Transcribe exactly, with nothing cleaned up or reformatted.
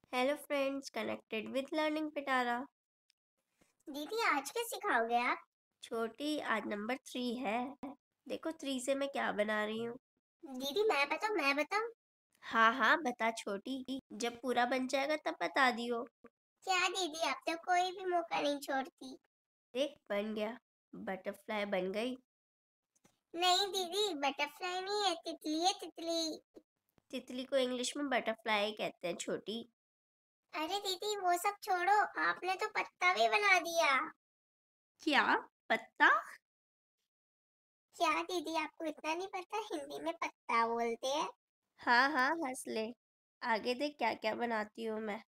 Hello friends, connected with learning Pitara. दीदी आज क्या सिखाओगे आप? छोटी, आज नंबर थ्री है। देखो थ्री से मैं क्या बना रही हूँ। दीदी मैं बताऊं मैं बताऊं हाँ हाँ बता छोटी, जब पूरा बन जाएगा तब बता दियो। क्या दीदी, आप तो कोई भी मौका नहीं छोड़ती। देख बन गया, बटरफ्लाई बन गई। नहीं दीदी, बटरफ्लाई नहीं है, तितली है तितली। तितली को इंग्लिश में बटरफ्लाई कहते हैं छोटी। अरे दीदी वो सब छोड़ो, आपने तो पत्ता भी बना दिया। क्या? पत्ता? क्या दीदी, आपको इतना नहीं पता हिंदी में पत्ता बोलते हैं? हाँ हाँ हंस ले। आगे देख क्या क्या बनाती हूँ मैं।